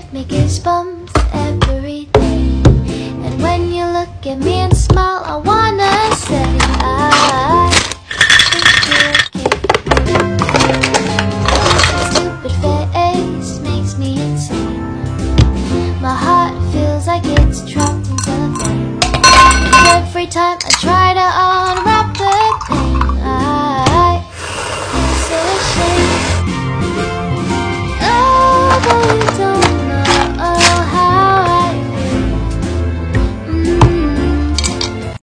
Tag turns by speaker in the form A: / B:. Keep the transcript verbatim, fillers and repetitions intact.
A: me goosebumps every day. And when you look at me and smile, I wanna say I think you're okay. Stupid face makes me insane. My heart feels like it's trapped inside a flame. Every time I